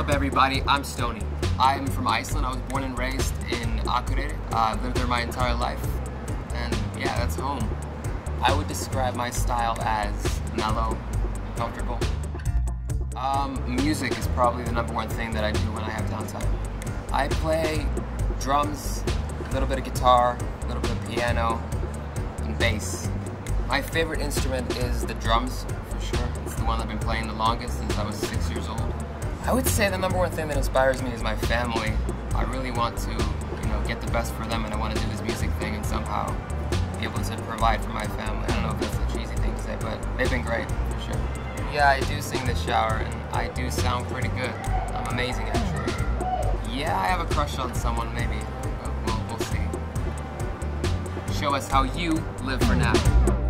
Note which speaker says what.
Speaker 1: up, everybody? I'm Stony. I'm from Iceland. I was born and raised in Akureyri. I've lived there my entire life, and yeah, that's home. I would describe my style as mellow, comfortable. Music is probably the #1 thing that I do when I have downtime. I play drums, a little bit of guitar, a little bit of piano, and bass. My favorite instrument is the drums, for sure. It's the one I've been playing the longest since I was 6 years old. I would say the #1 thing that inspires me is my family. I really want to, get the best for them, and I want to do this music thing and somehow be able to provide for my family. I don't know if that's a cheesy thing to say, but they've been great, for sure. Yeah, I do sing in the shower, and I do sound pretty good. I'm amazing, actually. Yeah, I have a crush on someone, maybe. But we'll see. Show us how you live for now.